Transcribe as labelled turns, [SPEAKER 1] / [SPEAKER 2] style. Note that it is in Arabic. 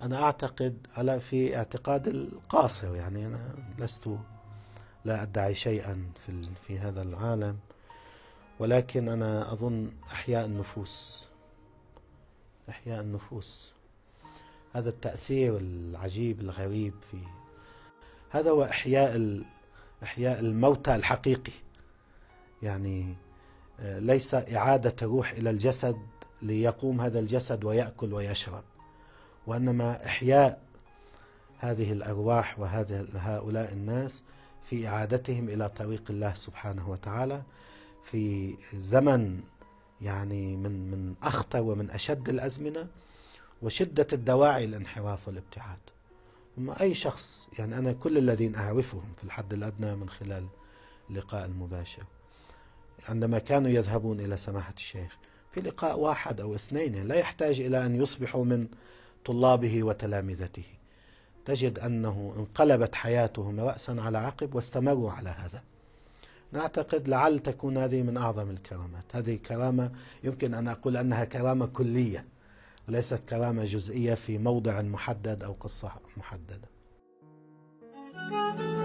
[SPEAKER 1] أنا أعتقد على في اعتقاد القاصر، يعني أنا لا أدعي شيئا في هذا العالم، ولكن أنا أظن إحياء النفوس هذا التأثير العجيب الغريب فيه، هذا هو إحياء الموتى الحقيقي. يعني ليس إعادة الروح إلى الجسد ليقوم هذا الجسد ويأكل ويشرب، وإنما إحياء هذه الأرواح وهؤلاء الناس في إعادتهم إلى طريق الله سبحانه وتعالى في زمن يعني من أخطر ومن أشد الأزمنة وشدة الدواعي الانحراف والابتعاد. أما أي شخص، يعني أنا كل الذين أعرفهم في الحد الأدنى من خلال اللقاء المباشر، عندما كانوا يذهبون إلى سماحة الشيخ في لقاء واحد أو اثنين، لا يحتاج إلى أن يصبحوا من طلابه وتلامذته، تجد أنه انقلبت حياتهم رأسا على عقب واستمروا على هذا. نعتقد لعل تكون هذه من أعظم الكرامات. هذه كرامة يمكن أن أقول أنها كرامة كلية وليست كرامة جزئية في موضع محدد أو قصة محددة.